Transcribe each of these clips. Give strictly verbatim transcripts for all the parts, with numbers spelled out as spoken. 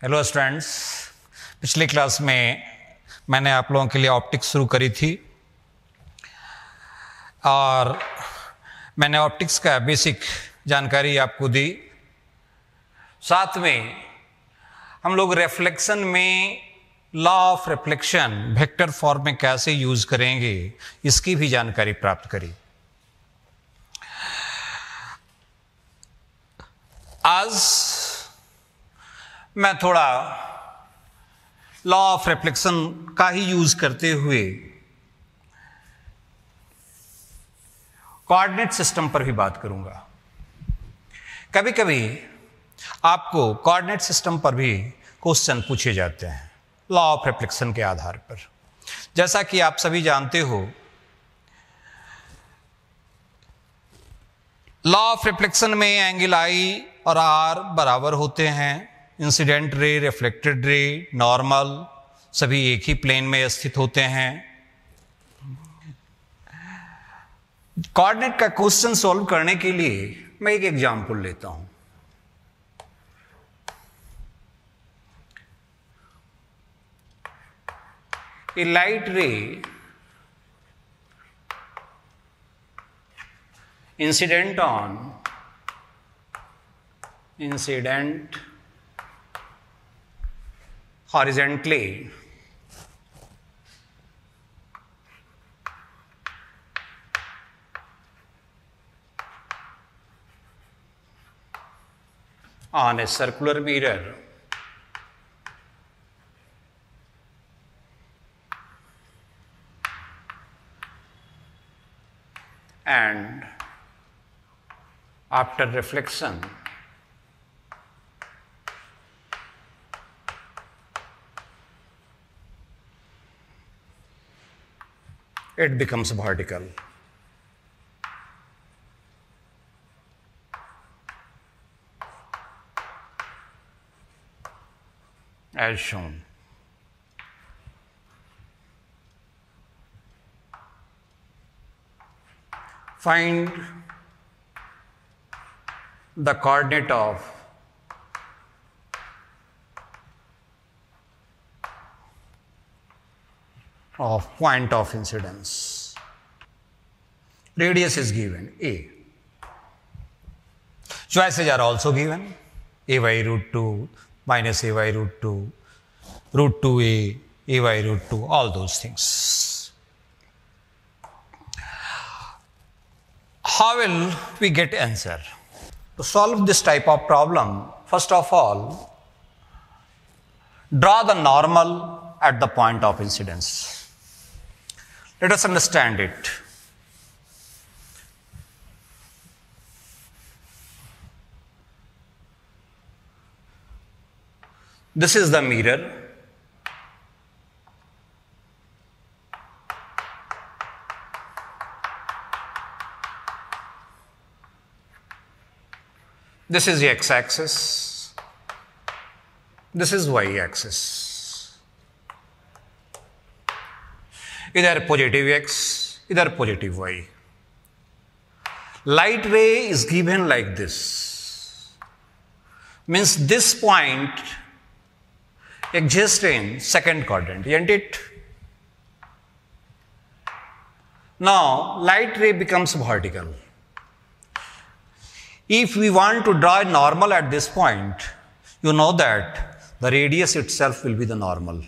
Hello students, पिछली class में मैंने आप लोगों के लिए ऑप्टिक्स शुरू करी थी और मैंने ऑप्टिक्स का बेसिक जानकारी आपको दी। साथ में हम लोग रिफ्लेक्शन में law of reflection vector form में कैसे यूज करेंगे इसकी भी जानकारी प्राप्त करी। आज मैं थोड़ा लॉ ऑफ रिफ्लेक्शन का ही यूज करते हुए कोऑर्डिनेट सिस्टम पर भी बात करूंगा। कभी कभी आपको कोऑर्डिनेट सिस्टम पर भी क्वेश्चन पूछे जाते हैं लॉ ऑफ रिफ्लेक्शन के आधार पर। जैसा कि आप सभी जानते हो, लॉ ऑफ रिफ्लेक्शन में एंगल आई और आर बराबर होते हैं। Incident ray, reflected ray, normal सभी एक ही प्लेन में स्थित होते हैं। कोऑर्डिनेट का क्वेश्चन सॉल्व करने के लिए मैं एक एग्जांपल लेता हूं। A light ray incident on incident horizontally on a circular mirror and after reflection it becomes vertical. As shown. Find the coordinate of of point of incidence. Radius is given A. Choices are also given: A by root two, minus A by root two, root two A, A by root two, all those things. How will we get answer? To solve this type of problem, first of all, draw the normal at the point of incidence. Let us understand it. This is the mirror. This is the x-axis. This is y-axis. Either positive x, either positive y. Light ray is given like this. Means this point exists in second quadrant, isn't it? Now, light ray becomes vertical. If we want to draw a normal at this point, you know that the radius itself will be the normal.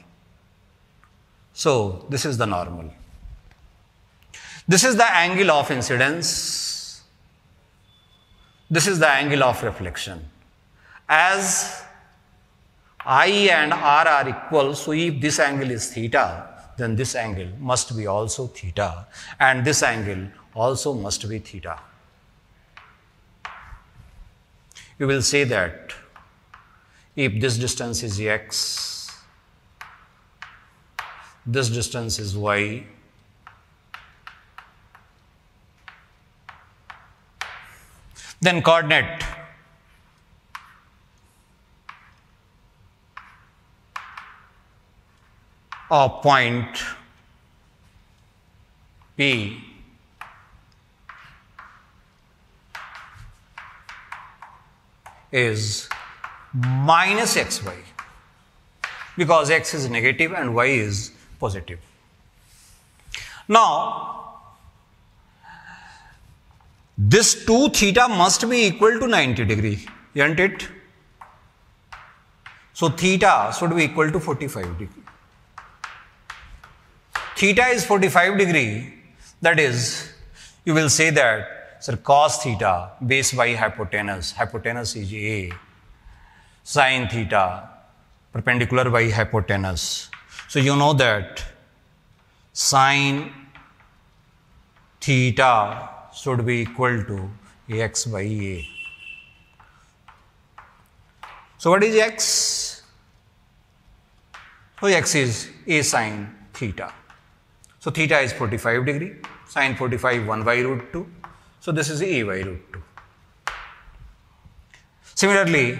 So, this is the normal. This is the angle of incidence. This is the angle of reflection. As I and R are equal, so if this angle is theta, then this angle must be also theta, and this angle also must be theta. You will say that if this distance is x, this distance is y, then coordinate of point P is minus xy. because x is negative and y is positive. Now, this two theta must be equal to ninety degree, isn't it? So, theta should be equal to forty-five degree. Theta is forty-five degree, that is, you will say that, sir, cos theta base by hypotenuse, hypotenuse is A, sin theta perpendicular by hypotenuse. So, you know that sin theta should be equal to x by A. So, what is x? So, x is A sin theta. So, theta is forty-five degree, sin forty-five one by root two. So, this is A by root two. Similarly,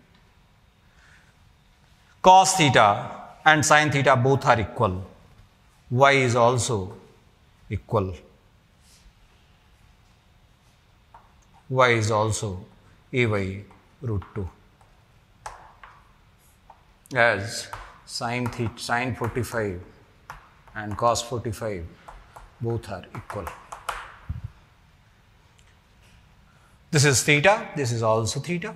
cos theta and sin theta both are equal. Y is also equal. Y is also A by root two. As sin theta, sin forty-five and cos forty-five both are equal. This is theta, this is also theta.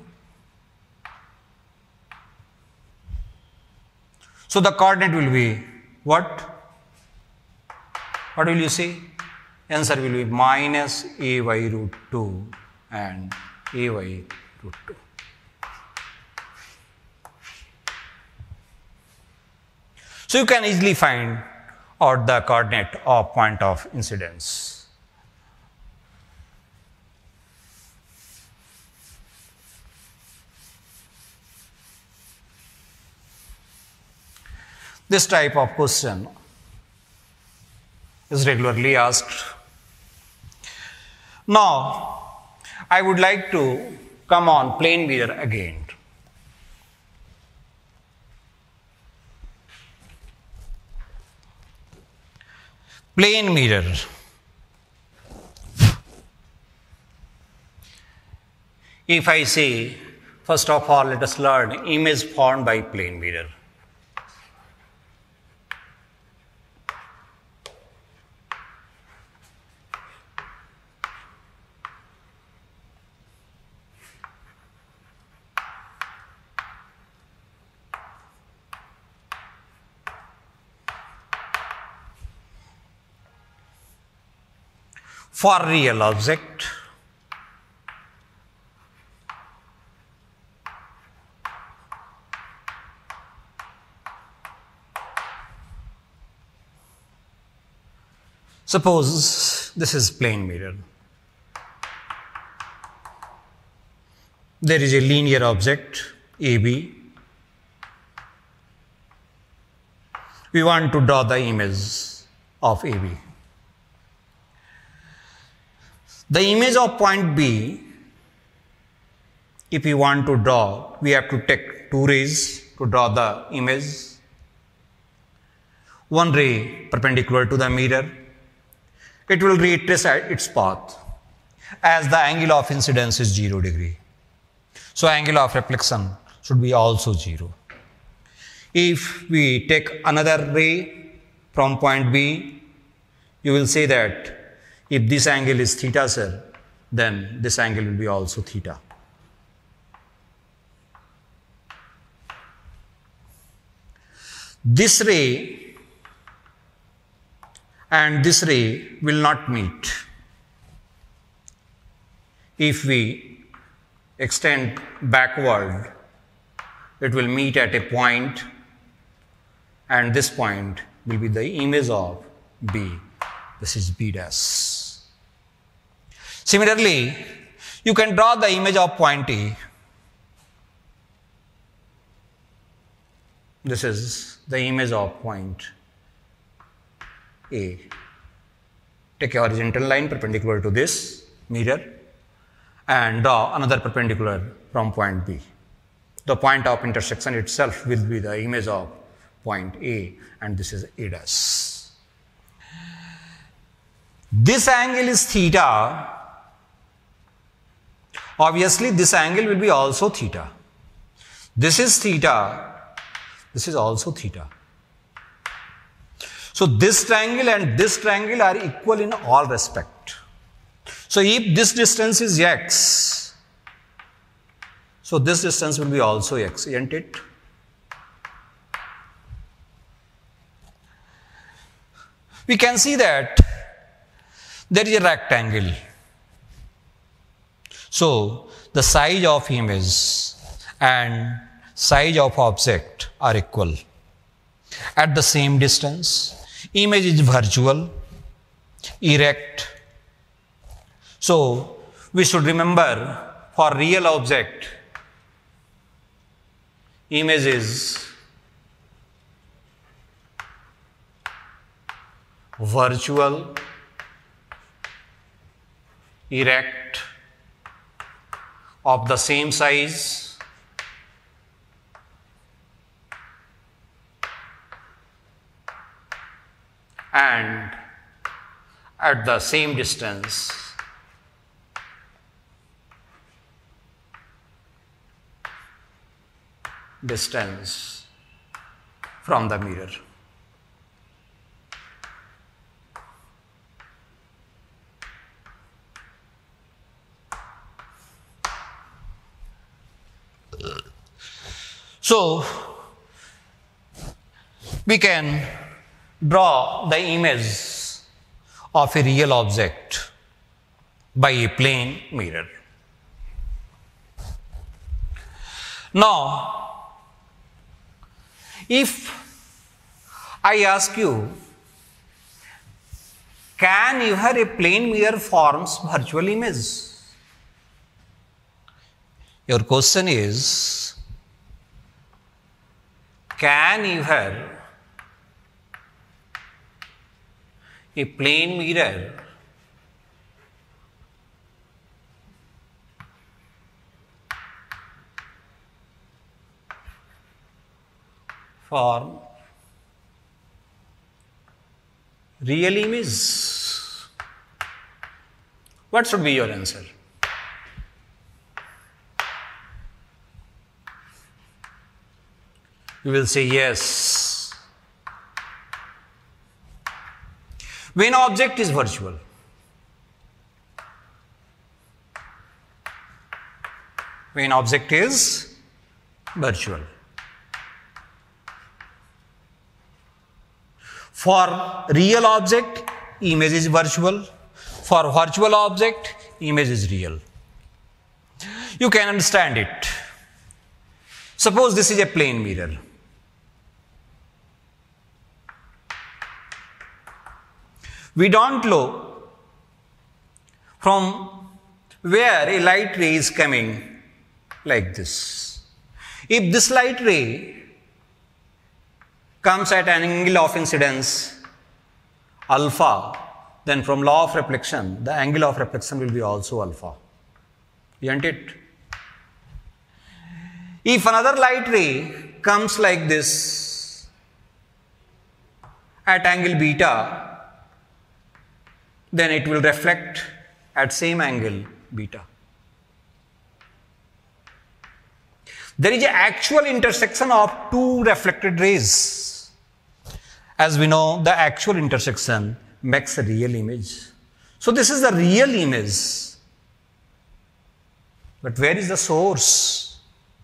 So, the coordinate will be what? What will you say? Answer will be minus A by root two and A by root two. So, you can easily find out the coordinate of point of incidence. This type of question is regularly asked. Now, I would like to come on plane mirror again. Plane mirror. If I say, first of all, let us learn image formed by plane mirror. For real object, suppose this is plane mirror. There is a linear object A B. We want to draw the image of A B. The image of point B, if we want to draw, we have to take two rays to draw the image. One ray perpendicular to the mirror. It will retrace its path as the angle of incidence is zero degree. So, angle of reflection should be also zero. If we take another ray from point B, you will say that if this angle is theta, sir, then this angle will be also theta. This ray and this ray will not meet. If we extend backward, it will meet at a point, and this point will be the image of B. This is B dash. Similarly, you can draw the image of point A. This is the image of point A. Take a horizontal line perpendicular to this mirror and draw another perpendicular from point B. The point of intersection itself will be the image of point A, and this is A dash. This angle is theta. Obviously, this angle will be also theta. This is theta. This is also theta. So this triangle and this triangle are equal in all respect. So if this distance is x, so this distance will be also x, isn't it? We can see that there is a rectangle. So the size of image and size of object are equal at the same distance. Image is virtual, erect. So we should remember, for real object, image is virtual, erect, of the same size, and at the same distance. Distance from the mirror. So we can draw the image of a real object by a plane mirror. Now, if I ask you, can you have a plane mirror forms virtual image? Your question is, can you have a plane mirror form real image? What should be your answer? You will say yes. When object is virtual, when object is virtual. For real object, image is virtual. For virtual object, image is real. You can understand it. Suppose this is a plane mirror. We don't know from where a light ray is coming like this. If this light ray comes at an angle of incidence alpha, then from law of reflection, the angle of reflection will be also alpha. Isn't it? If another light ray comes like this at angle beta, then it will reflect at same angle beta. There is an actual intersection of two reflected rays. As we know, the actual intersection makes a real image. So this is the real image. But where is the source?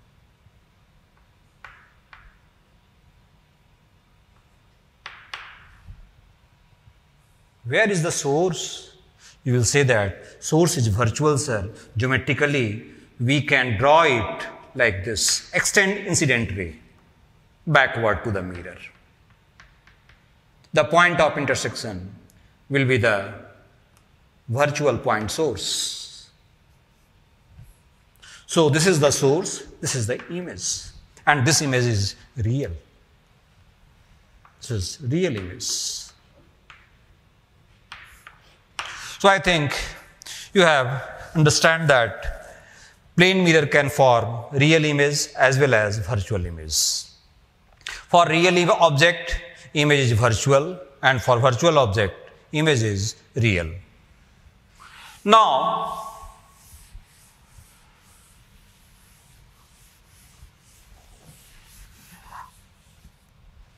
Where is the source? You will say that source is virtual, sir. Geometrically, we can draw it like this. Extend incident ray backward to the mirror. The point of intersection will be the virtual point source. So this is the source, this is the image, and this image is real. This is real image. So I think you have understand that plane mirror can form real image as well as virtual image. For real object, image is virtual, and for virtual object, image is real. Now,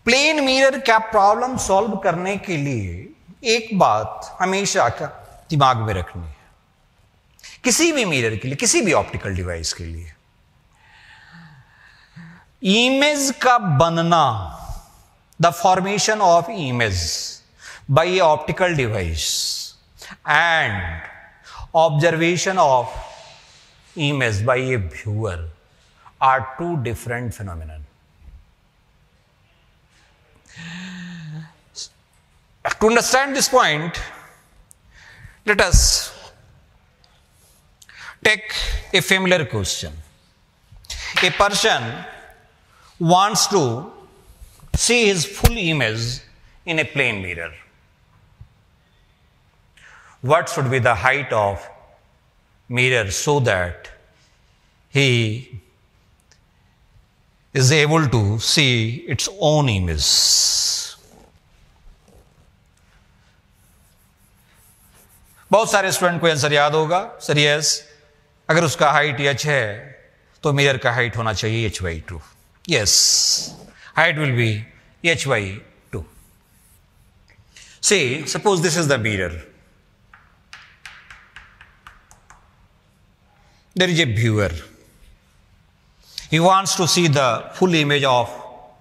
plane mirror का problem solve करने के लिए एक बात हमेशा का दिमाग में रखनी है, किसी भी मिरर के लिए, किसी भी ऑप्टिकल डिवाइस के लिए, इमेज का बनना, the formation of image by a optical device and observation of image by a viewer are two different phenomena. To understand this point, let us take a familiar question. A person wants to see his full image in a plane mirror. What should be the height of mirror so that he is able to see its own image? बहुत सारे student को answer याद होगा, sir yes, अगर उसका height H है तो mirror का हाइट होना चाहिए H by two. Yes, height will be H by two. Say suppose this is the mirror, there is a viewer, he wants to see the full image of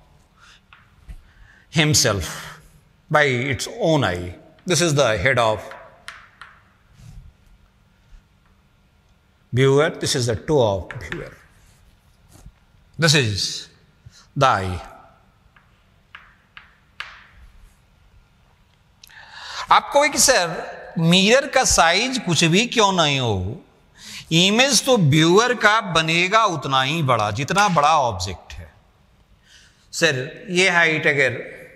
himself by its own eye. This is the head of viewer, this is the toe of viewer, this is the eye. आप कहोगे कि sir mirror का size कुछ भी क्यों नहीं हो, image तो व्यूअर का बनेगा उतना ही बड़ा जितना बड़ा ऑब्जेक्ट है. सर ये हाइट अगर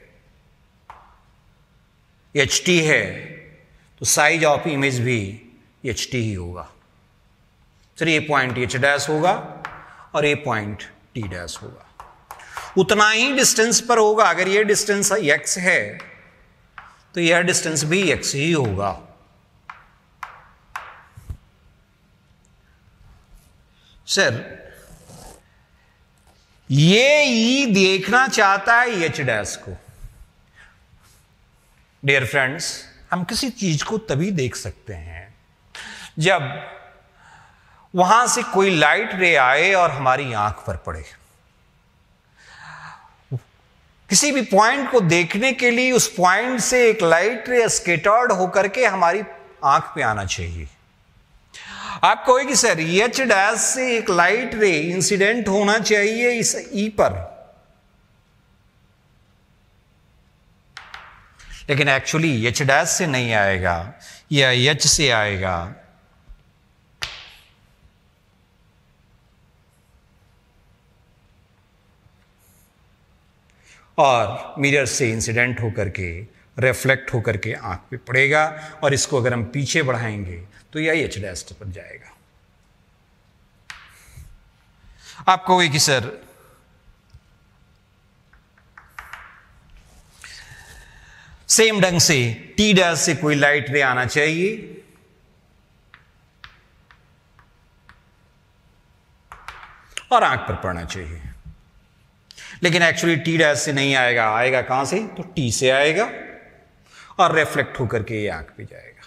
एच टी है तो साइज ऑफ इमेज भी एच टी ही होगा. सर ये पॉइंट एच डैश होगा और ये पॉइंट टी डैश होगा, उतना ही डिस्टेंस पर होगा. अगर ये डिस्टेंस एक्स है तो यह डिस्टेंस भी एक्स ही होगा. सर ये ई देखना चाहता है एच डैश को. डियर फ्रेंड्स, हम किसी चीज को तभी देख सकते हैं जब वहां से कोई लाइट रे आए और हमारी आंख पर पड़े. किसी भी पॉइंट को देखने के लिए उस पॉइंट से एक लाइट रे स्केटर्ड होकर के हमारी आंख पे आना चाहिए. आप कहोगे कि सर एच डैश से एक लाइट रे इंसिडेंट होना चाहिए इस ई पर, लेकिन एक्चुअली एच डैश से नहीं आएगा, या एच से आएगा. और मिरर से इंसिडेंट होकर के रिफ्लेक्ट होकर के आंख पे पड़ेगा, और इसको अगर हम पीछे बढ़ाएंगे तो यह एच डैश पर जाएगा. आप कहोगे कि सर सेम ढंग से टी डैश से कोई लाइट रे आना चाहिए, और आंख पर पड़ना चाहिए, लेकिन एक्चुअली टी डैश से नहीं आएगा. आएगा कहां से? तो टी से आएगा और रिफ्लेक्ट होकर के ये आंख पे जाएगा.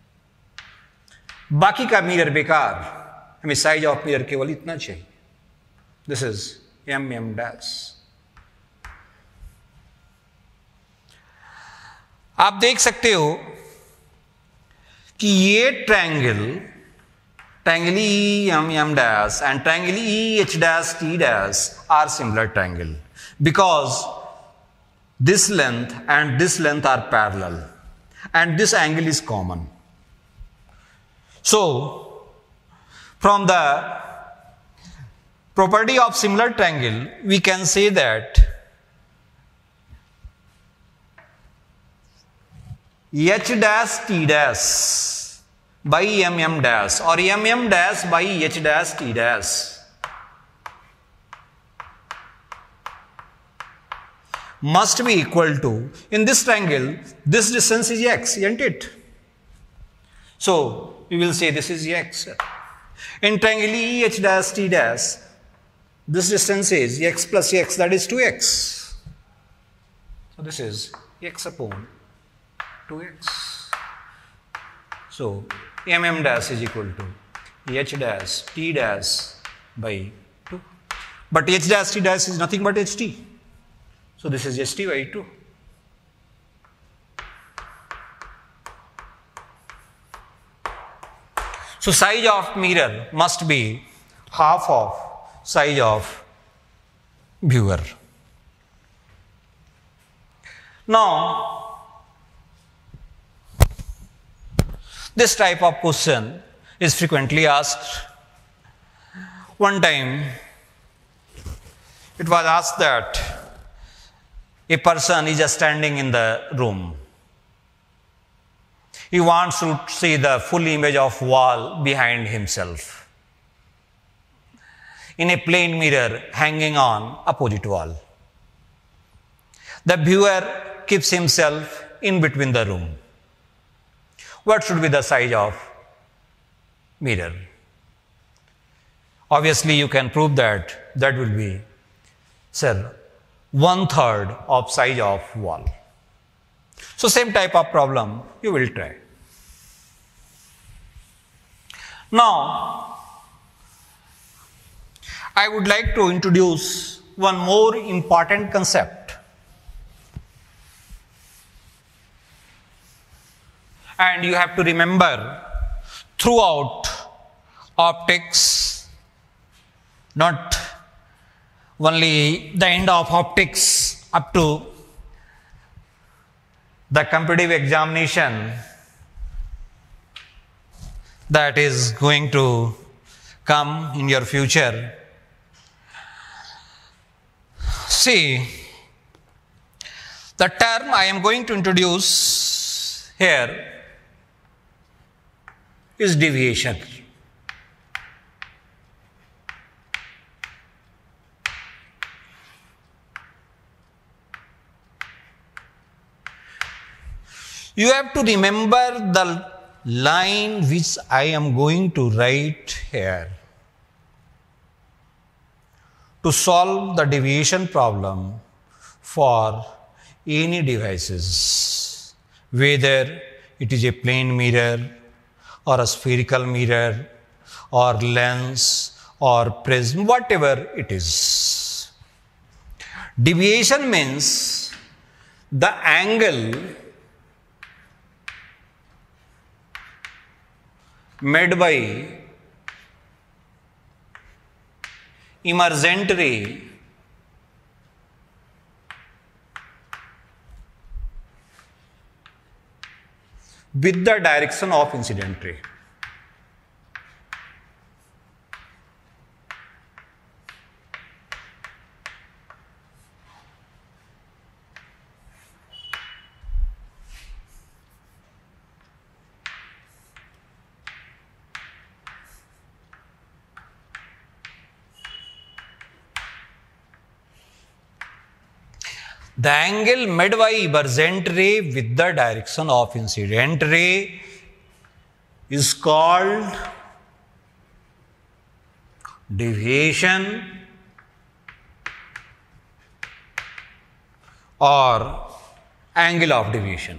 बाकी का मिरर बेकार, हमें साइज ऑफ मिरर केवल इतना चाहिए. This is M M dash. आप देख सकते हो कि ये triangle triangle E M M dash and triangle E H dash T dash are similar triangle because this length and this length are parallel and this angle is common. So from the property of similar triangle we can say that H dash T dash by M M dash or M M dash by H dash T dash must be equal to, in this triangle this distance is x, isn't it? So we will say this is x. In triangle E H dash T dash this distance is x plus x, that is two x. So this is x upon two x. So mm dash is equal to h dash t dash by two. But h dash t dash is nothing but ht. So this is ht by two. So size of mirror must be half of size of viewer. Now, this type of question is frequently asked. One time, it was asked that a person is just standing in the room. He wants to see the full image of wall behind himself in a plane mirror hanging on opposite wall. The viewer keeps himself in between the room. What should be the size of mirror? Obviously, you can prove that that will be, sir, one third of size of wall. So same type of problem you will try. Now, I would like to introduce one more important concept. And you have to remember throughout optics, not only the end of optics up to the competitive examination that is going to come in your future. See, the term I am going to introduce here is deviation. You have to remember the line which I am going to write here. To solve the deviation problem for any devices, whether it is a plane mirror or a spherical mirror or lens or prism, whatever it is. Deviation means the angle made by emergent ray with the direction of incident ray. The angle made by emergent ray with the direction of incident ray is called deviation or angle of deviation.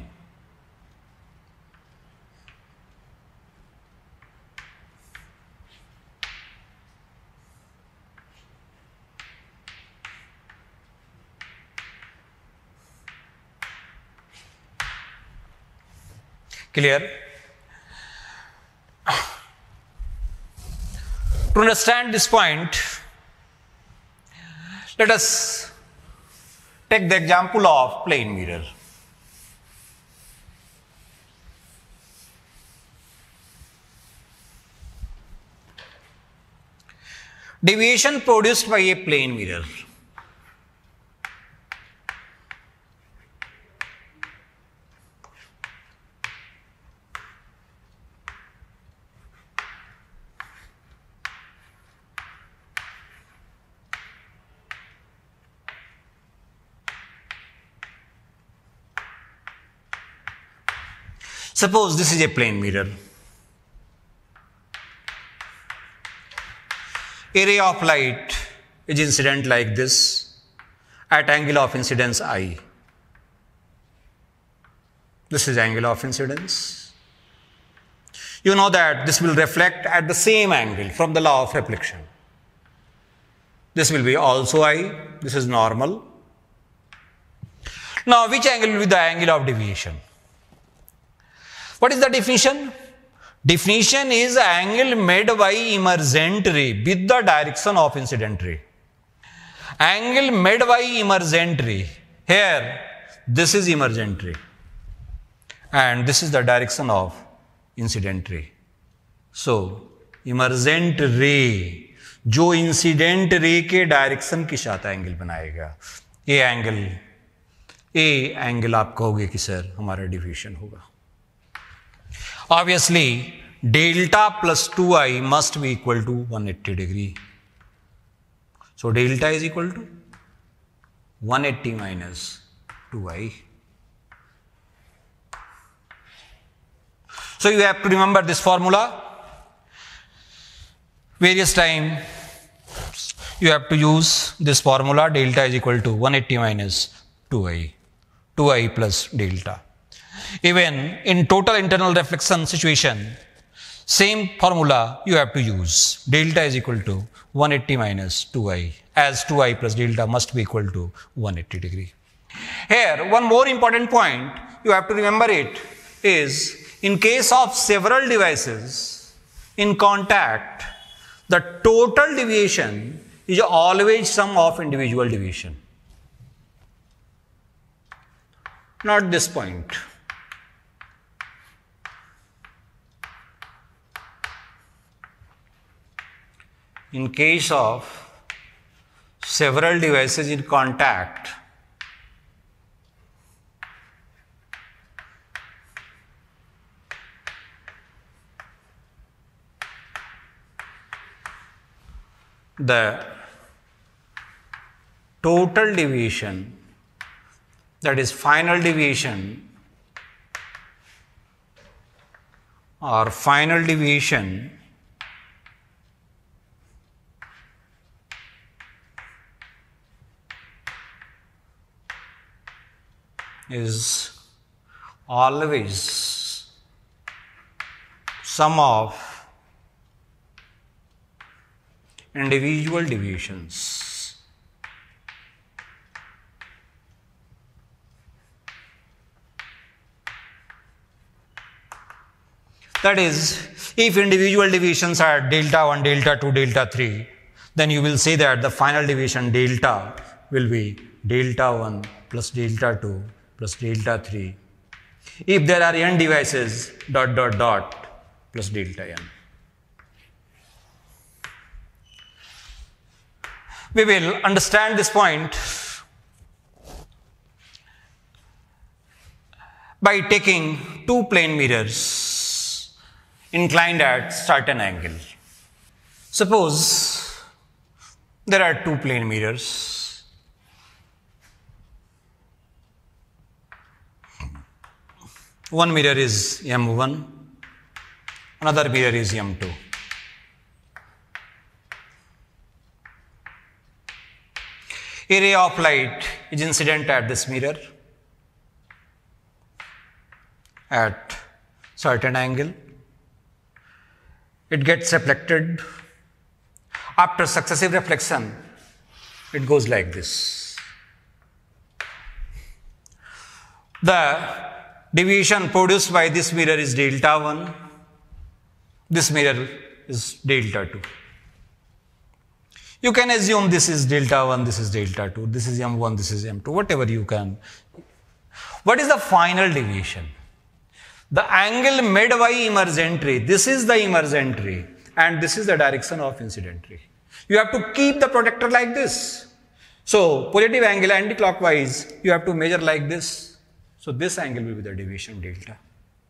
Clear? To understand this point, let us take the example of plane mirror. Deviation produced by a plane mirror. Suppose this is a plane mirror. A ray of light is incident like this at angle of incidence I. This is angle of incidence. You know that this will reflect at the same angle from the law of reflection. This will be also I. This is normal. Now, which angle will be the angle of deviation? What is the definition? Definition is angle made by emergent ray with the direction of incident ray. Angle made by emergent ray. Here, this is emergent ray. And this is the direction of incident ray. So, emergent ray जो incident ray के direction के साथ angle बनाएगा, ये angle A angle आप कहोगे कि sir हमारा डिविएशन होगा. Obviously delta plus two I must be equal to one eighty degree. So delta is equal to one eighty minus two I. So you have to remember this formula. Various time you have to use this formula. Delta is equal to one eighty minus two i, two i plus delta. Even in total internal reflection situation, same formula you have to use. Delta is equal to one eighty minus two i, as two i plus delta must be equal to one eighty degree. Here, one more important point you have to remember it is, in case of several devices in contact, the total deviation is always sum of individual deviation. Not this point. In case of several devices in contact, the total deviation, that is final deviation or final deviation, is always sum of individual deviations. That is, if individual deviations are delta one, delta two, delta three, then you will say that the final deviation delta will be delta one plus delta two plus delta three. If there are n devices, dot dot dot plus delta n. We will understand this point by taking two plane mirrors inclined at certain angle. Suppose there are two plane mirrors. One mirror is M one, another mirror is M two. A ray of light is incident at this mirror at certain angle. It gets reflected. After successive reflection, it goes like this. The deviation produced by this mirror is delta one. This mirror is delta two. You can assume this is delta one, this is delta two, this is M one, this is M two, whatever you can. What is the final deviation? The angle made by emergent ray, this is the emergent ray, and this is the direction of incident ray. You have to keep the projector like this. So, positive angle anti-clockwise, you have to measure like this. So, this angle will be the deviation delta.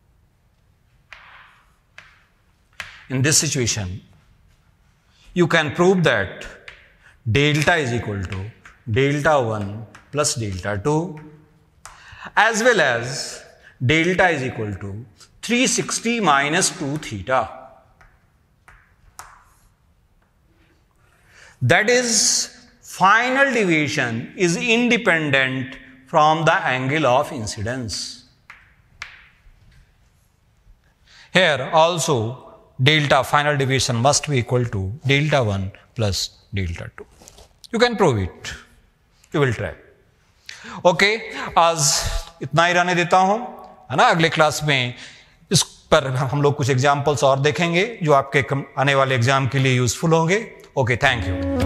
In this situation, you can prove that delta is equal to delta one plus delta two, as well as delta is equal to three sixty minus two theta. That is, final deviation is independent from the angle of incidence. Here also delta final deviation must be equal to delta one plus delta two. You can prove it. You will try. Okay, आज इतना ही रहने देता हूं, है ना. अगले class में इस पर हम लोग कुछ एग्जाम्पल्स और देखेंगे जो आपके आने वाले एग्जाम के लिए यूजफुल होंगे. Okay, thank you.